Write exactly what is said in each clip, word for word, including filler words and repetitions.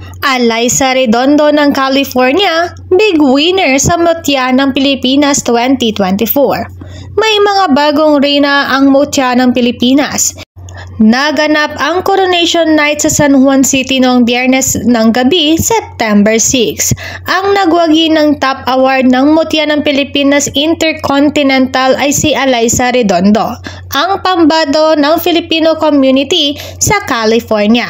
Alyssa Redondo ng California, big winner sa Mutya ng Pilipinas twenty twenty-four. May mga bagong reyna ang Mutya ng Pilipinas. Naganap ang Coronation Night sa San Juan City noong Biyernes ng gabi, September six. Ang nagwagi ng top award ng Mutya ng Pilipinas Intercontinental ay si Alyssa Redondo, ang pambado ng Filipino community sa California.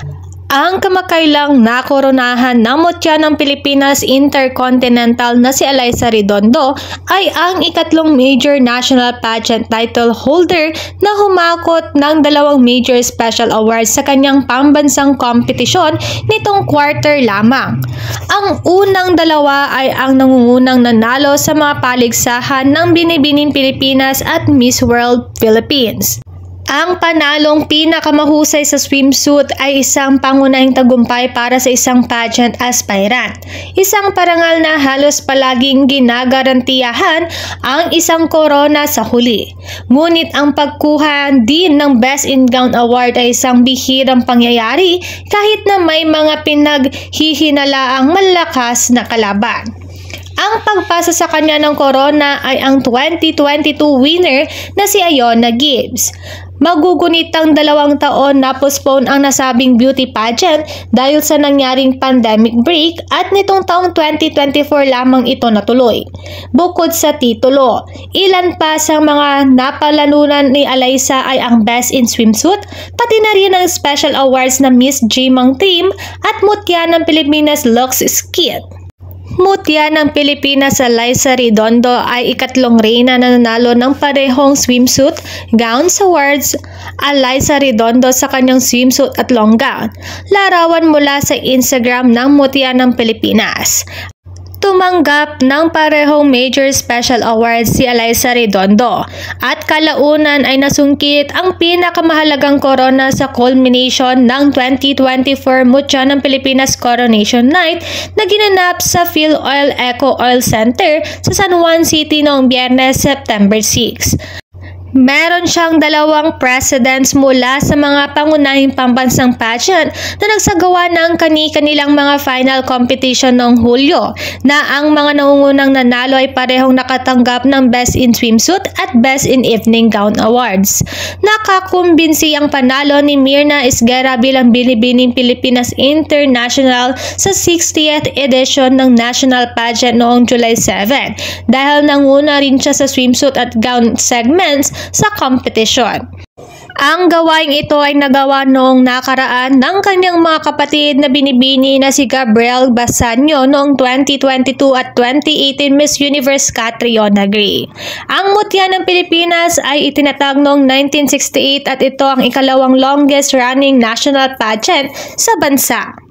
Ang kamakailang nakoronahan ng Mutya ng Pilipinas Intercontinental na si Alyssa Redondo ay ang ikatlong major national pageant title holder na humakot ng dalawang major special awards sa kanyang pambansang kompetisyon nitong quarter lamang. Ang unang dalawa ay ang nangungunang nanalo sa mga paligsahan ng Binibining Pilipinas at Miss World Philippines. Ang panalong pinakamahusay sa swimsuit ay isang pangunahing tagumpay para sa isang pageant aspirant. Isang parangal na halos palaging ginagarantiyahan ang isang korona sa huli. Ngunit ang pagkuha din ng Best in Gown Award ay isang bihirang pangyayari kahit na may mga pinaghihinalaang malakas na kalaban. Ang pagpasa sa kanya ng corona ay ang twenty twenty-two winner na si Iona Gibbs. Magugunitang dalawang taon na postpone ang nasabing beauty pageant dahil sa nangyaring pandemic break at nitong taong twenty twenty-four lamang ito natuloy. Bukod sa titulo, ilan pa sa mga napalanunan ni Alyssa ay ang Best in Swimsuit, pati na rin ang special awards na Miss Jimang Team at Mutya ng Pilipinas Looks Skit. Mutya ng Pilipinas Alyssa Redondo ay ikatlong reyna na nanalo ng parehong swimsuit gowns awards. Alyssa Redondo sa kanyang swimsuit at long gown. Larawan mula sa Instagram ng Mutya ng Pilipinas. Tumanggap ng parehong major special awards si Alyssa Redondo at kalaunan ay nasungkit ang pinakamahalagang korona sa culmination ng twenty twenty-four Mutya ng Pilipinas Coronation Night na ginanap sa PhilOil Eco Oil Center sa San Juan City noong Biyernes, September six. Meron siyang dalawang precedents mula sa mga pangunahing pambansang pageant na nagsagawa ng kani-kanilang mga final competition noong Hulyo na ang mga nangungunang nanalo ay parehong nakatanggap ng Best in Swimsuit at Best in Evening Gown Awards. Nakakumbinsi ang panalo ni Mirna Esguerra bilang Binibining Pilipinas International sa sixtieth edition ng national pageant noong July seven dahil nanguna rin siya sa swimsuit at gown segments sa kompetisyon. Ang gawaing ito ay nagawa noong nakaraan ng kanyang mga kapatid na binibini na si Gabriel Basanio noong twenty twenty-two at twenty eighteen Miss Universe Catriona Gray. Ang Mutya ng Pilipinas ay itinatag noong nineteen sixty-eight at ito ang ikalawang longest running national pageant sa bansa.